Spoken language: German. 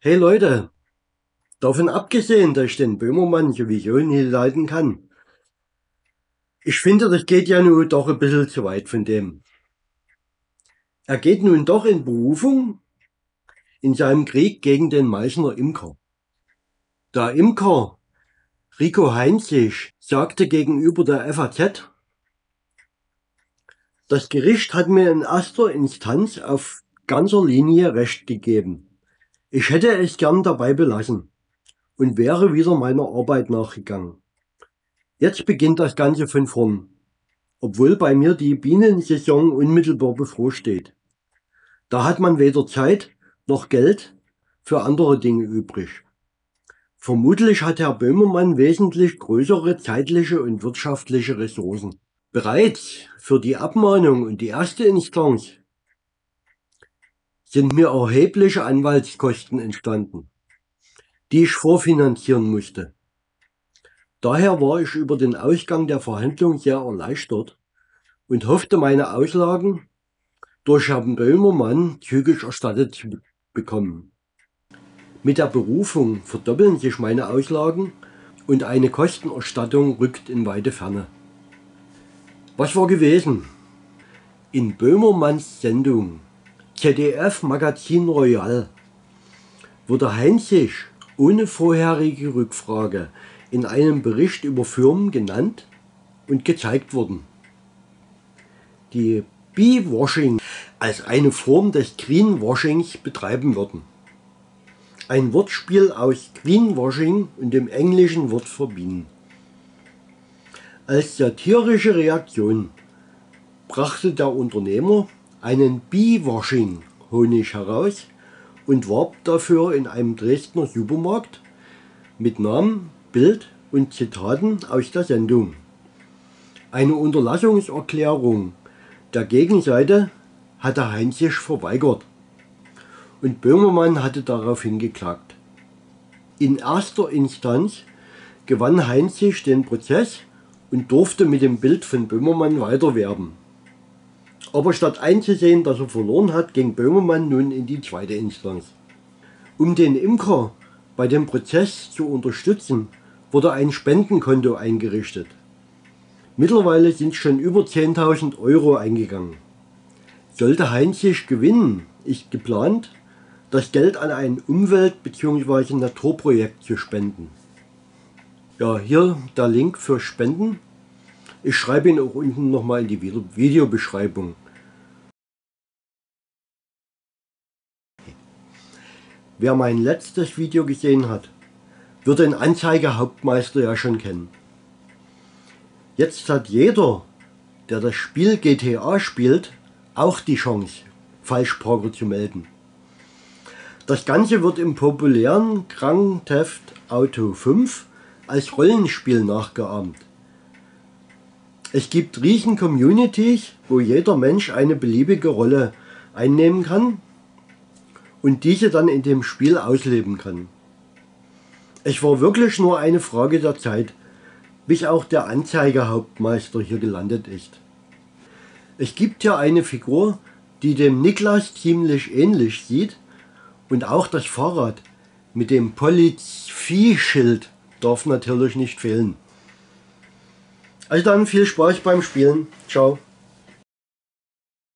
Hey Leute, davon abgesehen, dass ich den Böhmermann sowieso nie leiden kann, ich finde, das geht ja nun doch ein bisschen zu weit von dem. Er geht nun doch in Berufung in seinem Krieg gegen den Meißner Imker. Der Imker Rico Heinzig sagte gegenüber der FAZ, das Gericht hat mir in erster Instanz auf ganzer Linie Recht gegeben. Ich hätte es gern dabei belassen und wäre wieder meiner Arbeit nachgegangen. Jetzt beginnt das Ganze von vorn, obwohl bei mir die Bienensaison unmittelbar bevorsteht. Da hat man weder Zeit noch Geld für andere Dinge übrig. Vermutlich hat Herr Böhmermann wesentlich größere zeitliche und wirtschaftliche Ressourcen. Bereits für die Abmahnung und die erste Instanz sind mir erhebliche Anwaltskosten entstanden, die ich vorfinanzieren musste. Daher war ich über den Ausgang der Verhandlung sehr erleichtert und hoffte, meine Auslagen durch Herrn Böhmermann zügig erstattet zu bekommen. Mit der Berufung verdoppeln sich meine Auslagen und eine Kostenerstattung rückt in weite Ferne. Was war gewesen? In Böhmermanns Sendung ZDF Magazin Royal wurde Heinzig ohne vorherige Rückfrage in einem Bericht über Firmen genannt und gezeigt worden, die Bee-Washing als eine Form des Greenwashings betreiben würden. Ein Wortspiel aus Greenwashing und dem englischen Wort verbinden. Als satirische Reaktion brachte der Unternehmer einen Bee-Washing-Honig heraus und warb dafür in einem Dresdner Supermarkt mit Namen, Bild und Zitaten aus der Sendung. Eine Unterlassungserklärung der Gegenseite hatte Heinzig verweigert und Böhmermann hatte daraufhin geklagt. In erster Instanz gewann Heinzig den Prozess und durfte mit dem Bild von Böhmermann weiterwerben. Aber statt einzusehen, dass er verloren hat, ging Böhmermann nun in die zweite Instanz. Um den Imker bei dem Prozess zu unterstützen, wurde ein Spendenkonto eingerichtet. Mittlerweile sind schon über 10.000 Euro eingegangen. Sollte Heinzig gewinnen, ist geplant, das Geld an ein Umwelt- bzw. Naturprojekt zu spenden. Ja, hier der Link für Spenden. Ich schreibe ihn auch unten nochmal in die Videobeschreibung. Wer mein letztes Video gesehen hat, wird den Anzeigehauptmeister ja schon kennen. Jetzt hat jeder, der das Spiel GTA spielt, auch die Chance, Falschparker zu melden. Das Ganze wird im populären Grand Theft Auto 5 als Rollenspiel nachgeahmt. Es gibt riesen Communities, wo jeder Mensch eine beliebige Rolle einnehmen kann und diese dann in dem Spiel ausleben kann. Es war wirklich nur eine Frage der Zeit, bis auch der Anzeigehauptmeister hier gelandet ist. Es gibt hier eine Figur, die dem Niklas ziemlich ähnlich sieht, und auch das Fahrrad mit dem Polizeischild darf natürlich nicht fehlen. Also dann viel Spaß beim Spielen. Ciao.